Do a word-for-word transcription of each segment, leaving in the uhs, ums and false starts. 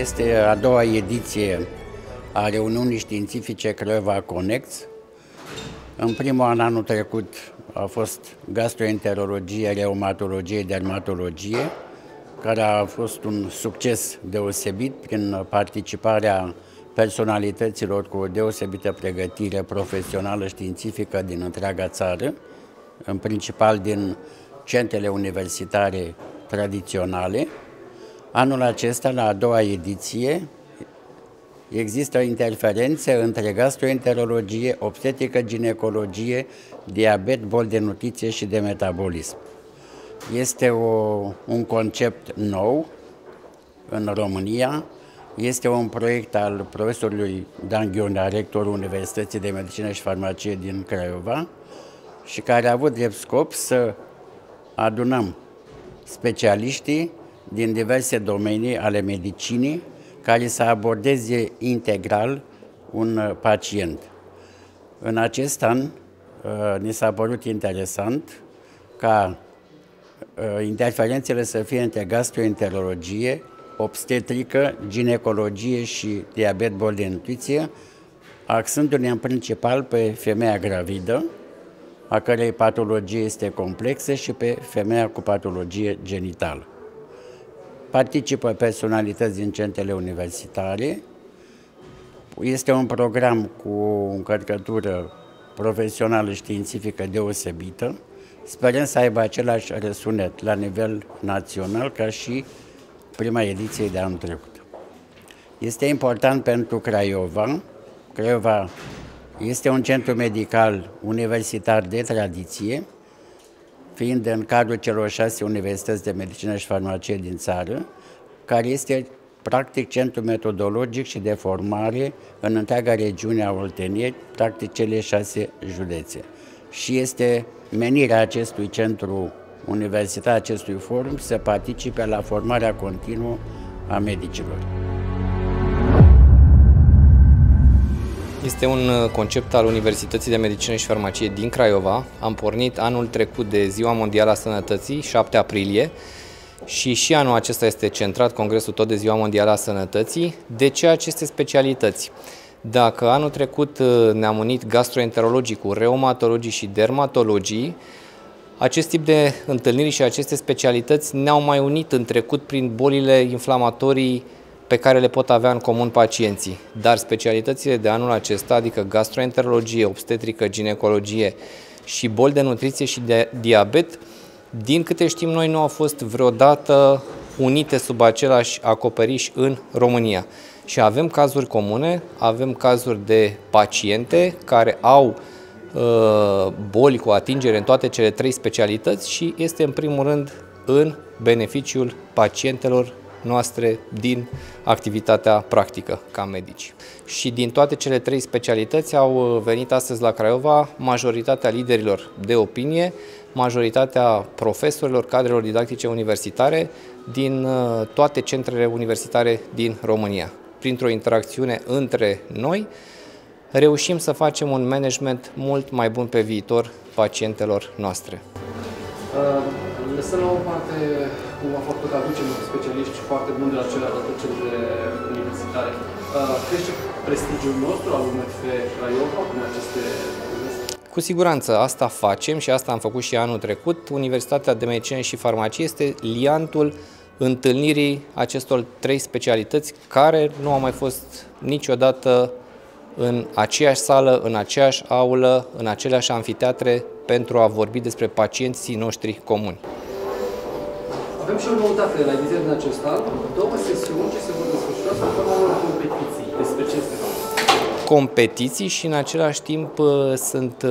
Este a doua ediție a reuniunii științifice Craiova Connect. În primul an, anul trecut, a fost gastroenterologie, reumatologie, dermatologie, care a fost un succes deosebit prin participarea personalităților cu o deosebită pregătire profesională științifică din întreaga țară, în principal din centrele universitare tradiționale. Anul acesta, la a doua ediție, există interferențe între gastroenterologie, obstetrică, ginecologie, diabet, boli de nutriție și de metabolism. Este o, un concept nou în România. Este un proiect al profesorului Dan Ghionda, rectorul Universității de Medicină și Farmacie din Craiova, și care a avut drept scop să adunăm specialiștii din diverse domenii ale medicinii care să abordeze integral un pacient. În acest an ni s-a părut interesant ca interferențele să fie între gastroenterologie, obstetrică, ginecologie și diabet, boli de nutriție, axându-ne în principal pe femeia gravidă, a cărei patologie este complexă, și pe femeia cu patologie genitală. Participă personalități din centrele universitare. Este un program cu o încărcătură profesională științifică deosebită. Sperăm să aibă același răsunet la nivel național ca și prima ediție de anul trecut. Este important pentru Craiova. Craiova este un centru medical universitar de tradiție, fiind în cadrul celor șase universități de medicină și farmacie din țară, care este practic centru metodologic și de formare în întreaga regiune a Olteniei, practic cele șase județe. Și este menirea acestui centru universitar, acestui forum, să participe la formarea continuă a medicilor. Este un concept al Universității de Medicină și Farmacie din Craiova. Am pornit anul trecut de Ziua Mondială a Sănătății, șapte aprilie, și și anul acesta este centrat, congresul tot de Ziua Mondială a Sănătății. De ce aceste specialități? Dacă anul trecut ne-am unit gastroenterologii cu reumatologii și dermatologii, acest tip de întâlniri și aceste specialități ne-au mai unit în trecut prin bolile inflamatorii pe care le pot avea în comun pacienții. Dar specialitățile de anul acesta, adică gastroenterologie, obstetrică, ginecologie și boli de nutriție și de diabet, din câte știm noi, nu au fost vreodată unite sub același acoperiș în România. Și avem cazuri comune, avem cazuri de paciente care au uh, boli cu atingere în toate cele trei specialități și este în primul rând în beneficiul pacientelor noastre din activitatea practică ca medici. Și din toate cele trei specialități au venit astăzi la Craiova majoritatea liderilor de opinie, majoritatea profesorilor, cadrelor didactice universitare din toate centrele universitare din România. Printr-o interacțiune între noi, reușim să facem un management mult mai bun pe viitor pacientelor noastre. Lăsăm la o parte cum a făcut că aducem specialiști foarte buni de la celelalte centre universitare. Crește prestigiul nostru al U M F Craiova în aceste universități? Cu siguranță asta facem și asta am făcut și anul trecut. Universitatea de Medicină și Farmacie este liantul întâlnirii acestor trei specialități care nu au mai fost niciodată în aceeași sală, în aceeași aulă, în aceleași amfiteatre pentru a vorbi despre pacienții noștri comuni. Avem și o noutate la ediția din acest an, două sesiuni ce se vor desfășura sub forma unor competiții. Despre ce este vorba? Competiții și în același timp sunt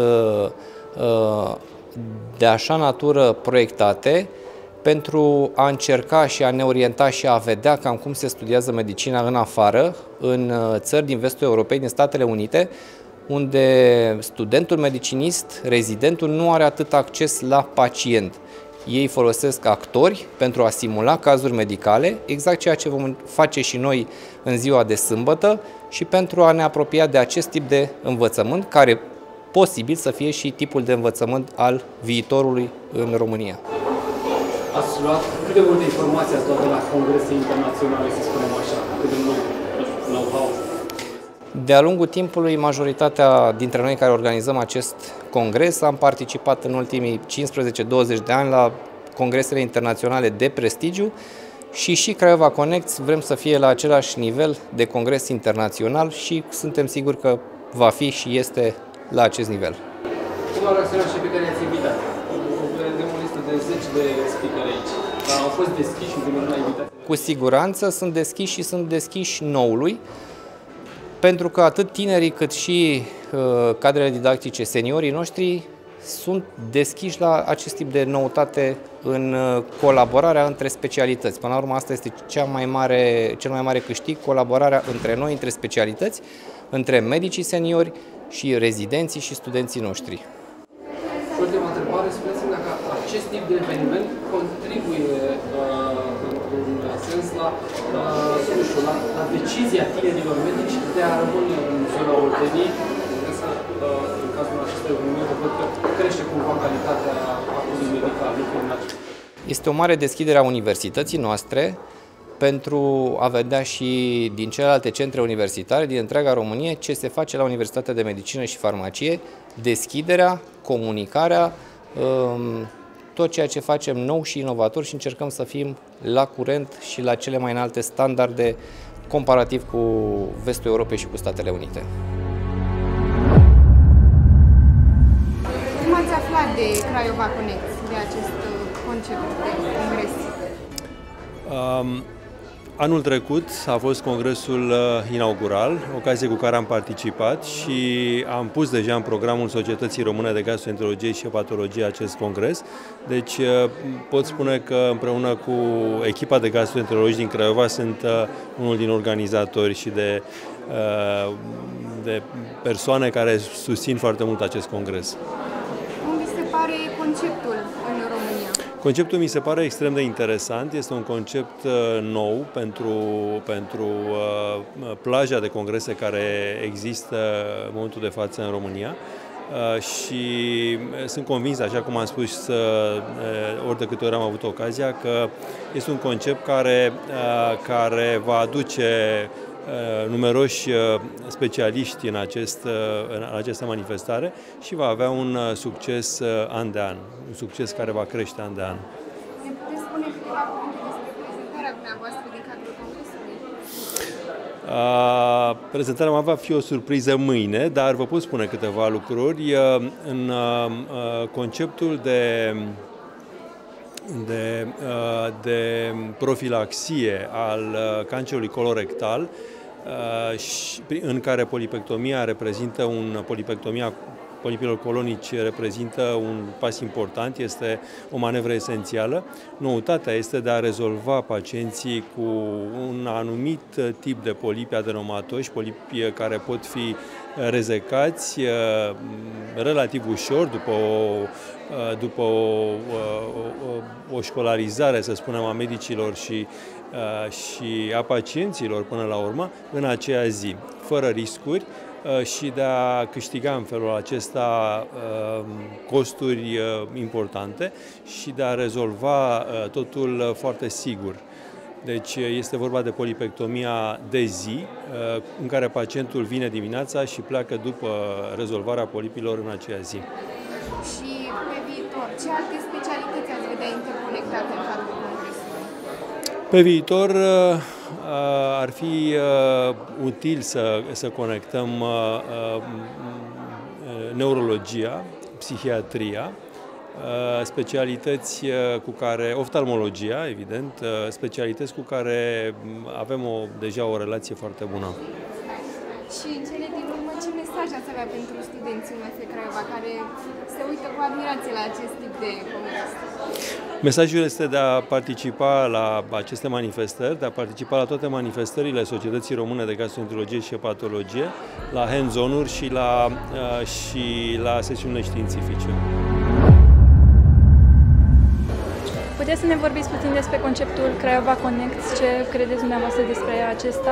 de așa natură proiectate pentru a încerca și a ne orienta și a vedea cam cum se studiază medicina în afară, în țări din vestul Europei, din Statele Unite, unde studentul medicinist, rezidentul, nu are atât acces la pacient. Ei folosesc actori pentru a simula cazuri medicale, exact ceea ce vom face și noi în ziua de sâmbătă, și pentru a ne apropia de acest tip de învățământ, care posibil să fie și tipul de învățământ al viitorului în România. Ați luat cât de multe informații ați luat de la congrese internaționale, să spunem așa? atât de mult know-how? De-a lungul timpului, majoritatea dintre noi care organizăm acest congres am participat în ultimii cincisprezece douăzeci de ani la congresele internaționale de prestigiu și și Craiova Connect vrem să fie la același nivel de congres internațional și suntem siguri că va fi și este la acest nivel. Cum au reacționat și pe care i-ați invitat? Vedem o listă de zeci de speaker aici. Au fost deschiși în primul rând la invitații? Cu siguranță sunt deschiși și sunt deschiși noului, pentru că atât tinerii cât și uh, cadrele didactice, seniorii noștri, sunt deschiși la acest tip de noutate în uh, colaborarea între specialități. Până la urmă, asta este cea mai mare, cel mai mare câștig, colaborarea între noi, între specialități, între medicii seniori și rezidenții și studenții noștri. Și ultima întrebare, spuneți-mi dacă acest tip de eveniment contribuie uh, într-un sens la, uh, nu știu, la, la decizia tinerilor medici de a rămâne în zona Olteniei, uh, în cazul acestui eveniment, văd că crește cumva calitatea actului medical, lucrul în acest. Este o mare deschidere a universității noastre pentru a vedea și din celelalte centre universitare din întreaga Românie ce se face la Universitatea de Medicină și Farmacie, deschiderea, comunicarea, tot ceea ce facem nou și inovator și încercăm să fim la curent și la cele mai înalte standarde comparativ cu vestul Europei și cu Statele Unite. Cum ați aflat de Craiova Connect, de acest concept de congres? Um... Anul trecut a fost congresul inaugural, ocazie cu care am participat și am pus deja în programul Societății Române de Gastroenterologie și Hepatologie acest congres. Deci pot spune că împreună cu echipa de gastroenterologi din Craiova sunt unul din organizatori și de, de persoane care susțin foarte mult acest congres. Cum vi se pare conceptul în România? Conceptul mi se pare extrem de interesant, este un concept nou pentru, pentru uh, plaja de congrese care există în momentul de față în România uh, și sunt convins, așa cum am spus uh, ori de câte ori am avut ocazia, că este un concept care, uh, care va aduce numeroși specialiști în, acest, în această manifestare și va avea un succes an de an, un succes care va crește an de an. Ne puteți spune câteva cuvinte despre prezentarea dumneavoastră din cadrul congresului? Uh, prezentarea mea va fi o surpriză mâine, dar vă pot spune câteva lucruri. În uh, conceptul de de, de profilaxie al cancerului colorectal, în care polipectomia reprezintă un polipectomia polipilor colonici reprezintă un pas important, este o manevră esențială. Noutatea este de a rezolva pacienții cu un anumit tip de polipi adenomatoși, polipi care pot fi rezecați relativ ușor după o, după o, o, o școlarizare, să spunem, a medicilor și, și a pacienților până la urmă, în aceea zi, fără riscuri, și de a câștiga în felul acesta costuri importante și de a rezolva totul foarte sigur. Deci este vorba de polipectomia de zi, în care pacientul vine dimineața și pleacă după rezolvarea polipilor în aceea zi. Și pe viitor, ce alte specialități ați vedea interconectate în cadrul congresului? Pe viitor ar fi util să, să conectăm neurologia, psihiatria, specialități cu care, oftalmologia, evident, specialități cu care avem o, deja o relație foarte bună. Și în cele din urmă, ce mesaj ați avea pentru studenții U M F Craiova care se uită cu admirație la acest tip de congres? Mesajul este de a participa la aceste manifestări, de a participa la toate manifestările Societății Române de Gastroenterologie și Hepatologie, la hands-on-uri și la, și la sesiunile științifice. Puteți să ne vorbiți puțin despre conceptul Craiova Connect? Ce credeți dumneavoastră despre acesta?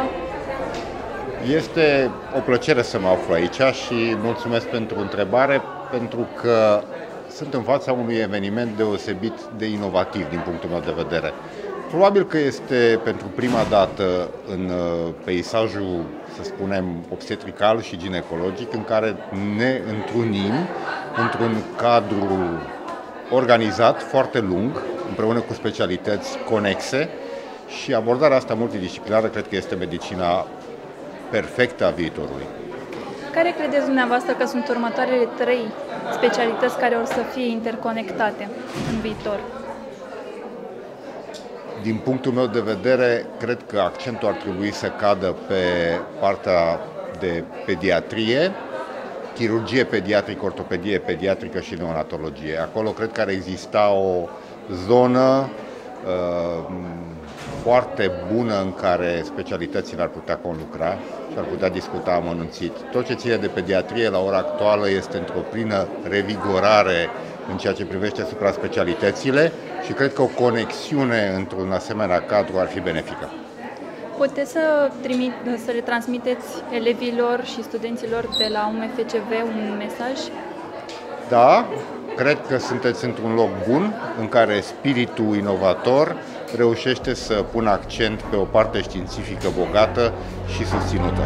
Este o plăcere să mă aflu aici și mulțumesc pentru întrebare, pentru că sunt în fața unui eveniment deosebit de inovativ din punctul meu de vedere. Probabil că este pentru prima dată în peisajul, să spunem, obstetrical și ginecologic, în care ne întrunim într-un cadru organizat, foarte lung, împreună cu specialități conexe, și abordarea asta multidisciplinară cred că este medicina perfectă a viitorului. Care credeți dumneavoastră că sunt următoarele trei specialități care or să fie interconectate în viitor? Din punctul meu de vedere, cred că accentul ar trebui să cadă pe partea de pediatrie, chirurgie pediatrică, ortopedie pediatrică și neonatologie. Acolo cred că ar exista o zonă uh, foarte bună în care specialitățile ar putea conlucra și ar putea discuta amănunțit. Tot ce ține de pediatrie la ora actuală este într-o plină revigorare în ceea ce privește supraspecialitățile și cred că o conexiune într-un asemenea cadru ar fi benefică. Puteți să, trimit, să le transmiteți elevilor și studenților de la U M F C V un mesaj? Da, cred că sunteți într-un loc bun în care spiritul inovator reușește să pună accent pe o parte științifică bogată și susținută.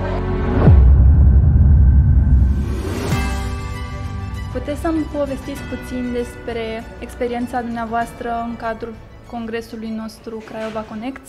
Puteți să-mi povestiți puțin despre experiența dumneavoastră în cadrul congresului nostru Craiova Connect?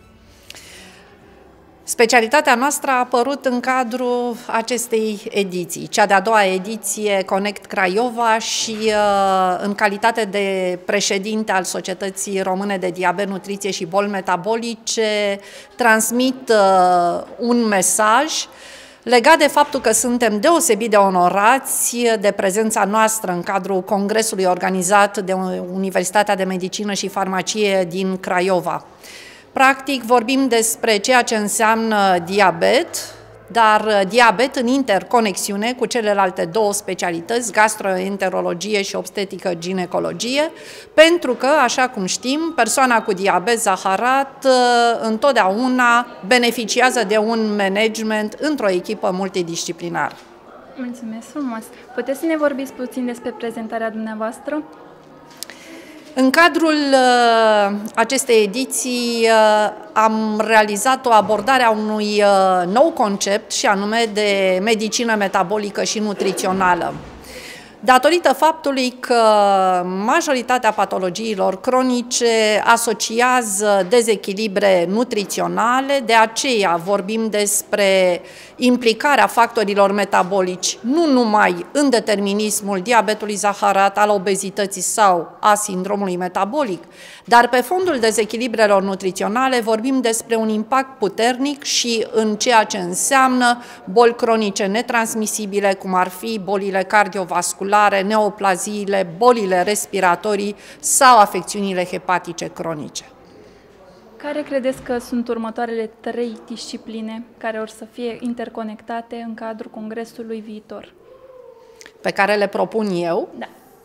Specialitatea noastră a apărut în cadrul acestei ediții, cea de-a doua ediție Connect Craiova, și în calitate de președinte al Societății Române de Diabet, Nutriție și Boli Metabolice transmit un mesaj legat de faptul că suntem deosebit de onorați de prezența noastră în cadrul congresului organizat de Universitatea de Medicină și Farmacie din Craiova. Practic vorbim despre ceea ce înseamnă diabet, dar diabet în interconexiune cu celelalte două specialități, gastroenterologie și obstetrică-ginecologie, pentru că, așa cum știm, persoana cu diabet zaharat întotdeauna beneficiază de un management într-o echipă multidisciplinară. Mulțumesc frumos! Puteți să ne vorbiți puțin despre prezentarea dumneavoastră? În cadrul uh, acestei ediții uh, am realizat o abordare a unui uh, nou concept, și anume de medicină metabolică și nutrițională. Datorită faptului că majoritatea patologiilor cronice asociază dezechilibre nutriționale, de aceea vorbim despre implicarea factorilor metabolici nu numai în determinismul diabetului zaharat, al obezității sau a sindromului metabolic, dar pe fondul dezechilibrelor nutriționale vorbim despre un impact puternic și în ceea ce înseamnă boli cronice netransmisibile, cum ar fi bolile cardiovasculare, neoplaziile, bolile respiratorii sau afecțiunile hepatice cronice. Care credeți că sunt următoarele trei discipline care or să fie interconectate în cadrul congresului viitor? Pe care le propun eu? Da.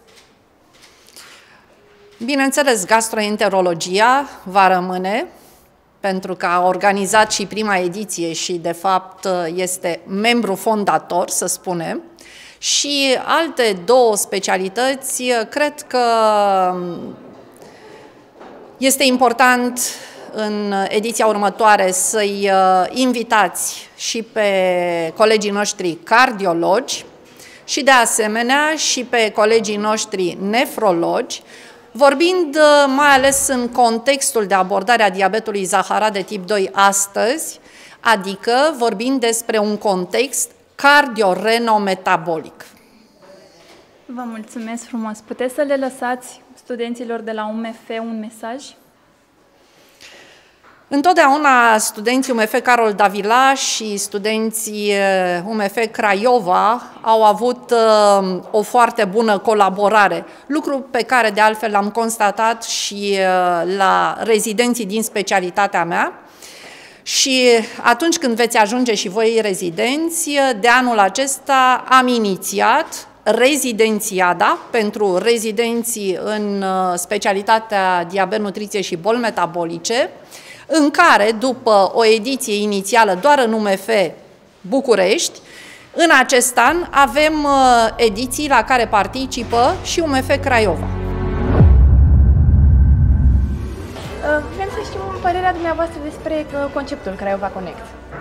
Bineînțeles, gastroenterologia va rămâne, pentru că a organizat și prima ediție și, de fapt, este membru fondator, să spunem, și alte două specialități. Cred că este important în ediția următoare să-i invitați și pe colegii noștri cardiologi și, de asemenea, și pe colegii noștri nefrologi, vorbind mai ales în contextul de abordare a diabetului zaharat de tip doi astăzi, adică vorbind despre un context cardio-reno-metabolic. Vă mulțumesc frumos! Puteți să le lăsați studenților de la U M F un mesaj? Întotdeauna studenții U M F Carol Davila și studenții U M F Craiova au avut uh, o foarte bună colaborare, lucru pe care de altfel l-am constatat și uh, la rezidenții din specialitatea mea. Și atunci când veți ajunge și voi rezidenți, de anul acesta am inițiat rezidențiada pentru rezidenții în specialitatea diabet, nutriție și boli metabolice, în care, după o ediție inițială doar în U M F București, în acest an avem ediții la care participă și U M F Craiova. Vrem să știm părerea dumneavoastră despre conceptul Craiova Connect?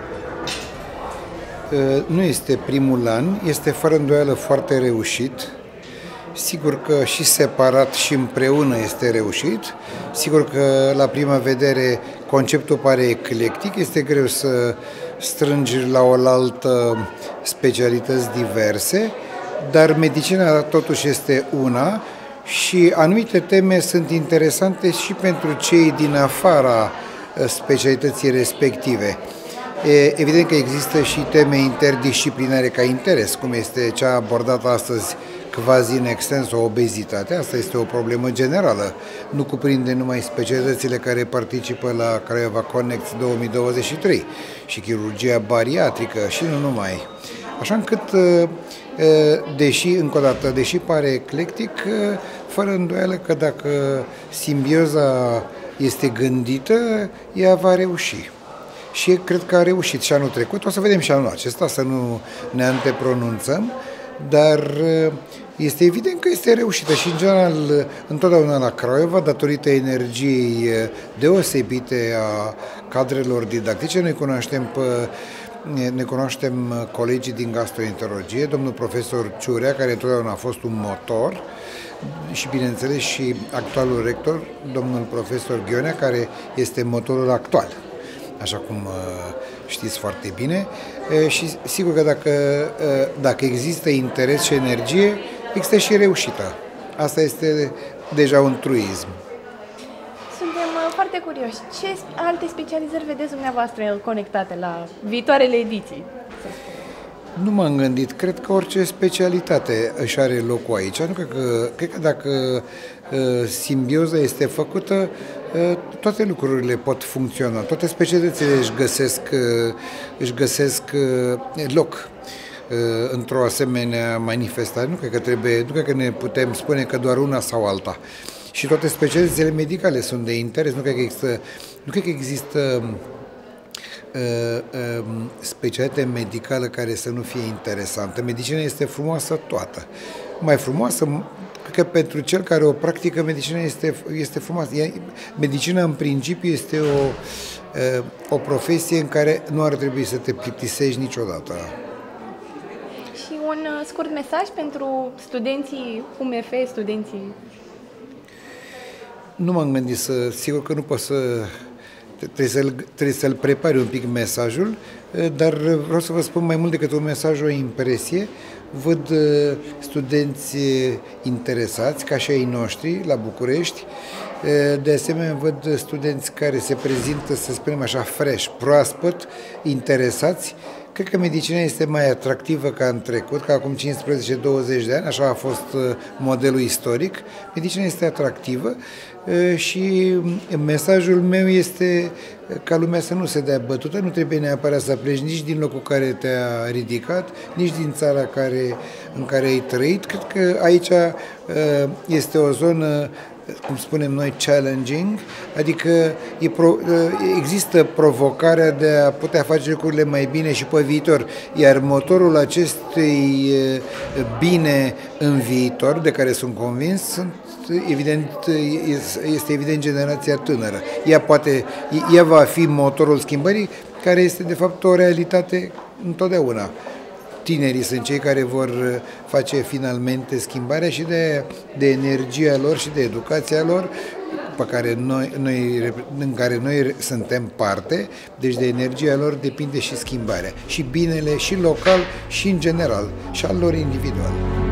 Nu este primul an, este fără îndoială foarte reușit. Sigur că și separat și împreună este reușit. Sigur că la prima vedere conceptul pare eclectic, este greu să strângi la oaltă specialități diverse, dar medicina totuși este una și anumite teme sunt interesante și pentru cei din afara specialității respective. E evident că există și teme interdisciplinare ca interes, cum este cea abordată astăzi quasi în extenso, obezitatea. Asta este o problemă generală. Nu cuprinde numai specialitățile care participă la Craiova Connect două mii douăzeci și trei și chirurgia bariatrică și nu numai. Așa încât, deși, încă o dată, deși pare eclectic, fără îndoială că dacă simbioza este gândită, ea va reuși. Și cred că a reușit și anul trecut, o să vedem și anul acesta, să nu ne antepronunțăm, dar este evident că este reușită și, în general, întotdeauna la Craiova, datorită energiei deosebite a cadrelor didactice. Noi cunoaștem, pe, ne cunoaștem colegii din gastroenterologie, domnul profesor Ciurea, care întotdeauna a fost un motor, și, bineînțeles, și actualul rector, domnul profesor Ghionea, care este motorul actual, așa cum știți foarte bine. Și sigur că dacă, dacă există interes și energie, există și reușită. Asta este deja un truism. Suntem foarte curioși. Ce alte specializări vedeți dumneavoastră conectate la viitoarele ediții? Nu m-am gândit. Cred că orice specialitate își are locul aici. Nu cred că, cred că dacă uh, simbioza este făcută, uh, toate lucrurile pot funcționa. Toate specialitățile își găsesc, uh, își găsesc uh, loc uh, într-o asemenea manifestare. Nu cred că trebuie, nu cred că ne putem spune că doar una sau alta. Și toate specialitățile medicale sunt de interes. Nu cred că există, nu cred că există specialitate medicală care să nu fie interesantă. Medicina este frumoasă toată. Mai frumoasă, că pentru cel care o practică, medicina este, este frumoasă. Medicina, în principiu, este o, o profesie în care nu ar trebui să te plictisești niciodată. Și un scurt mesaj pentru studenții U M F, studenții... Nu m-am gândit să... Sigur că nu pot să... Trebuie să-l, trebuie să-l prepari un pic mesajul, dar vreau să vă spun mai mult decât un mesaj, o impresie. Văd studenți interesați, ca și ai noștri, la București. De asemenea, văd studenți care se prezintă, să spunem așa, fresh, proaspăt, interesați. Cred că medicina este mai atractivă ca în trecut, ca acum cincisprezece douăzeci de ani, așa a fost modelul istoric. Medicina este atractivă și mesajul meu este ca lumea să nu se dea bătută, nu trebuie neapărat să pleci nici din locul care te-a ridicat, nici din țara care, în care ai trăit. Cred că aici este o zonă, cum spunem noi, challenging, adică e pro, există provocarea de a putea face lucrurile mai bine și pe viitor, iar motorul acestui bine în viitor, de care sunt convins, sunt evident, este evident generația tânără. Ea, poate, ea va fi motorul schimbării, care este de fapt o realitate întotdeauna. Tinerii sunt cei care vor face finalmente schimbarea și de, de energia lor și de educația lor, pe care noi, noi, în care noi suntem parte, deci de energia lor depinde și schimbarea, și binele, și local, și în general, și al lor individual.